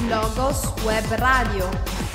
Blogos Web Radio.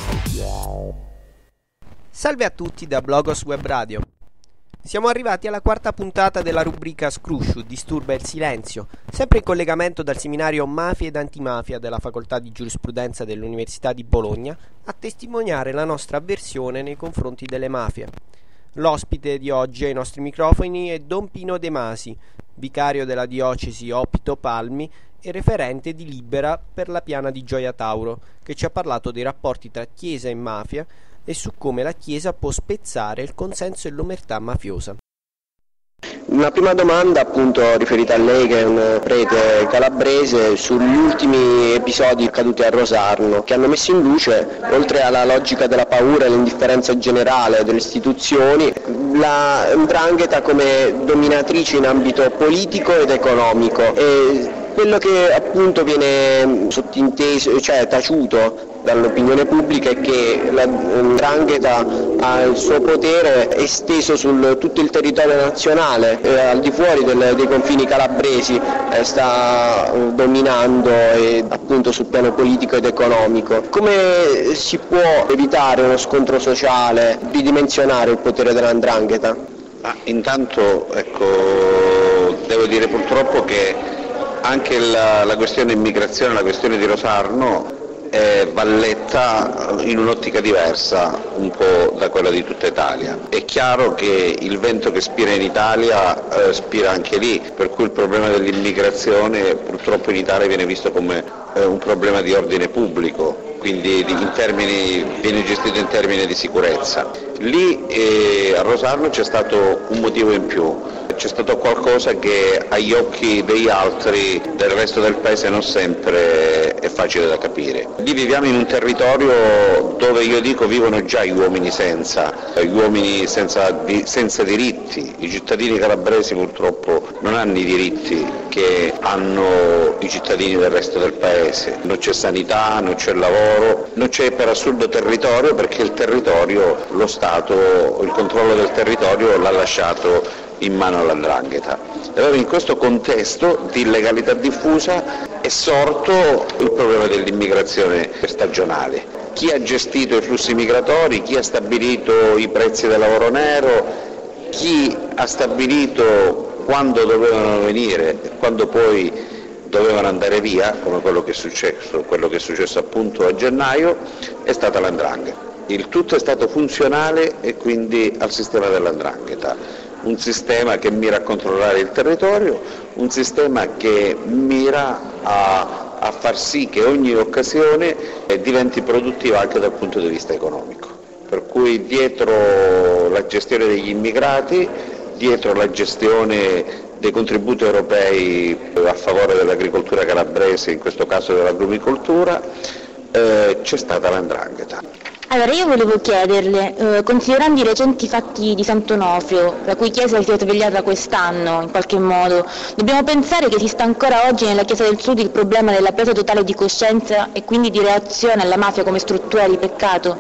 Salve a tutti da Blogos Web Radio. Siamo arrivati alla quarta puntata della rubrica Scrusciu, Disturba il silenzio, sempre in collegamento dal seminario Mafia ed Antimafia della Facoltà di Giurisprudenza dell'Università di Bologna, a testimoniare la nostra avversione nei confronti delle mafie. L'ospite di oggi ai nostri microfoni è Don Pino De Masi, vicario della diocesi Opito Palmi e referente di Libera per la piana di Gioia Tauro, che ci ha parlato dei rapporti tra Chiesa e mafia e su come la Chiesa può spezzare il consenso e l'omertà mafiosa. Una prima domanda appunto riferita a lei, che è un prete calabrese, sugli ultimi episodi accaduti a Rosarno, che hanno messo in luce, oltre alla logica della paura e l'indifferenza generale delle istituzioni, la 'ndrangheta come dominatrice in ambito politico ed economico. E quello che appunto viene sottinteso, cioè taciuto dall'opinione pubblica, è che la 'ndrangheta ha il suo potere esteso su tutto il territorio nazionale, al di fuori dei confini calabresi, sta dominando appunto sul piano politico ed economico. Come si può evitare uno scontro sociale, ridimensionare il potere della 'ndrangheta? Intanto devo dire purtroppo che anche la questione immigrazione, la questione di Rosarno va letta in un'ottica diversa un po' da quella di tutta Italia. È chiaro che il vento che spira in Italia spira anche lì, per cui il problema dell'immigrazione purtroppo in Italia viene visto come un problema di ordine pubblico, quindi viene gestito in termini di sicurezza. Lì a Rosarno c'è stato un motivo in più. C'è stato qualcosa che agli occhi degli altri del resto del paese non sempre è facile da capire. Lì viviamo in un territorio dove io dico vivono già gli uomini senza diritti. I cittadini calabresi purtroppo non hanno i diritti che hanno i cittadini del resto del paese. Non c'è sanità, non c'è lavoro, non c'è per assurdo territorio, perché il territorio, lo Stato, il controllo del territorio l'ha lasciato in mano all''ndrangheta. Allora in questo contesto di illegalità diffusa è sorto il problema dell'immigrazione stagionale. Chi ha gestito i flussi migratori, chi ha stabilito i prezzi del lavoro nero, chi ha stabilito quando dovevano venire e quando poi dovevano andare via, come quello che è successo appunto a gennaio, è stata l''ndrangheta. Il tutto è stato funzionale e quindi al sistema dell''ndrangheta. Un sistema che mira a controllare il territorio, un sistema che mira a far sì che ogni occasione diventi produttiva anche dal punto di vista economico. Per cui dietro la gestione degli immigrati, dietro la gestione dei contributi europei a favore dell'agricoltura calabrese, in questo caso dell'agrumicoltura, c'è stata l''ndrangheta. Allora io volevo chiederle, considerando i recenti fatti di Sant'Onofrio, la cui chiesa si è svegliata quest'anno in qualche modo, dobbiamo pensare che esista ancora oggi nella Chiesa del Sud il problema della presa totale di coscienza e quindi di reazione alla mafia come struttura di peccato?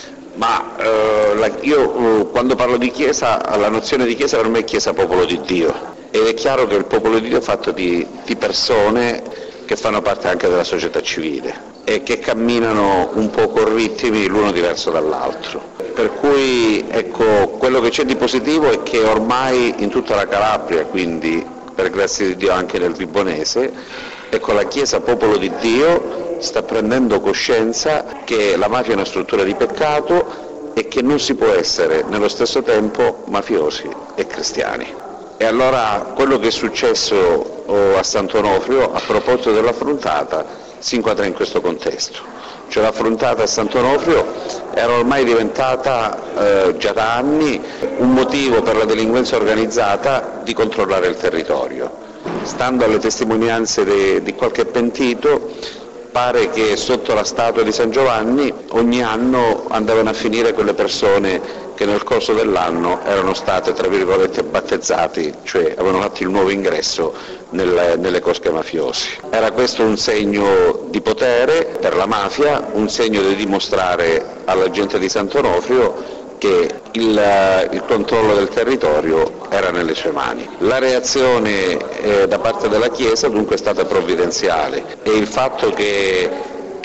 Io quando parlo di Chiesa, la nozione di Chiesa per me è Chiesa popolo di Dio, ed è chiaro che il popolo di Dio è fatto di persone che fanno parte anche della società civile e che camminano un po' con ritmi l'uno diverso dall'altro. Per cui quello che c'è di positivo è che ormai in tutta la Calabria, quindi per grazia di Dio anche nel Vibonese, la Chiesa popolo di Dio sta prendendo coscienza che la mafia è una struttura di peccato e che non si può essere nello stesso tempo mafiosi e cristiani. E allora quello che è successo a Sant'Onofrio, a proposito dell'affrontata, si inquadra in questo contesto. Cioè l'affrontata a Sant'Onofrio era ormai diventata già da anni un motivo per la delinquenza organizzata di controllare il territorio. Stando alle testimonianze di qualche pentito, pare che sotto la statua di San Giovanni ogni anno andavano a finire quelle persone che nel corso dell'anno erano state, tra virgolette, battezzati, cioè avevano fatto il nuovo ingresso nelle cosche mafiosi. Era questo un segno di potere per la mafia, un segno di dimostrare alla gente di Sant'Onofrio che il controllo del territorio era nelle sue mani. La reazione da parte della Chiesa dunque è stata provvidenziale e il fatto che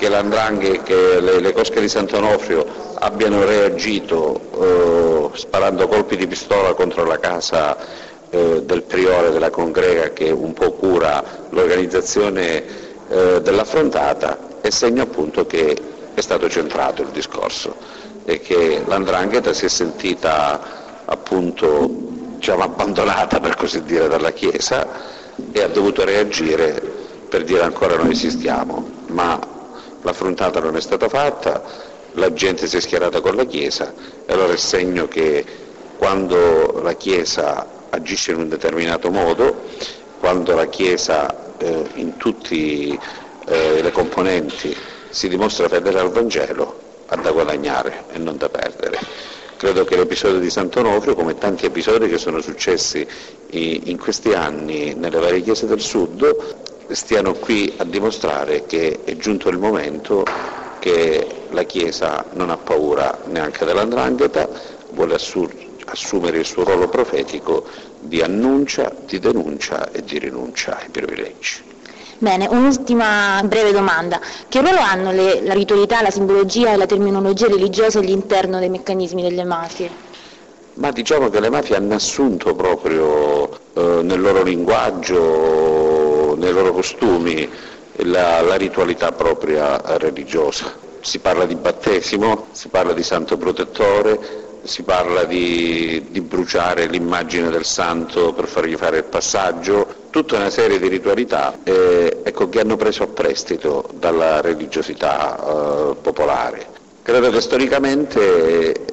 che le cosche di Sant'Onofrio abbiano reagito sparando colpi di pistola contro la casa del priore della congrega che un po' cura l'organizzazione dell'affrontata, è segno appunto che è stato centrato il discorso e che l''ndrangheta si è sentita appunto abbandonata, per così dire, dalla Chiesa e ha dovuto reagire per dire ancora noi esistiamo, ma l'affrontata non è stata fatta, la gente si è schierata con la Chiesa e allora è segno che quando la Chiesa agisce in un determinato modo, quando la Chiesa in tutte le componenti si dimostra fedele al Vangelo, ha da guadagnare e non da perdere. Credo che l'episodio di Sant'Onofrio, come tanti episodi che sono successi in questi anni nelle varie chiese del Sud, stiano qui a dimostrare che è giunto il momento che la Chiesa non ha paura neanche dell''ndrangheta, vuole assumere il suo ruolo profetico di annuncia, di denuncia e di rinuncia ai privilegi. Bene, un'ultima breve domanda. Che ruolo hanno la ritualità, la simbologia e la terminologia religiosa all'interno dei meccanismi delle mafie? Ma diciamo che le mafie hanno assunto proprio nel loro linguaggio, nei loro costumi, la ritualità propria religiosa. Si parla di battesimo, si parla di santo protettore, si parla di bruciare l'immagine del santo per fargli fare il passaggio, tutta una serie di ritualità che hanno preso a prestito dalla religiosità popolare. Credo che storicamente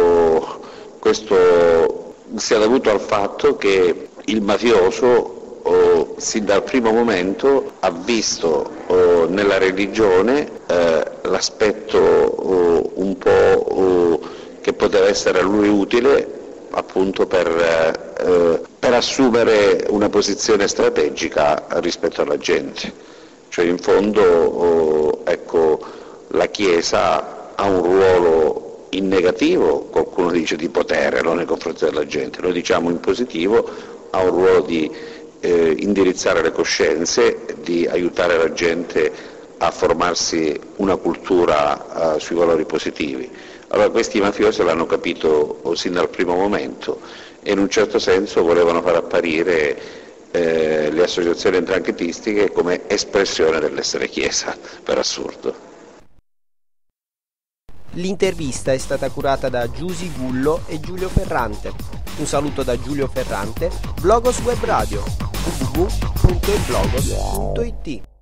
questo sia dovuto al fatto che il mafioso sin dal primo momento ha visto nella religione l'aspetto un po' che poteva essere a lui utile appunto per assumere una posizione strategica rispetto alla gente. Cioè in fondo la Chiesa ha un ruolo in negativo, qualcuno dice di potere, non nei confronti della gente, noi diciamo in positivo, ha un ruolo di indirizzare le coscienze, di aiutare la gente a formarsi una cultura sui valori positivi. Allora questi mafiosi l'hanno capito sin dal primo momento e in un certo senso volevano far apparire le associazioni 'ndranghetistiche come espressione dell'essere Chiesa, per assurdo. L'intervista è stata curata da Giusy Gullo e Giulio Ferrante. Un saluto da Giulio Ferrante, Blogos Web Radio, www.blogos.it.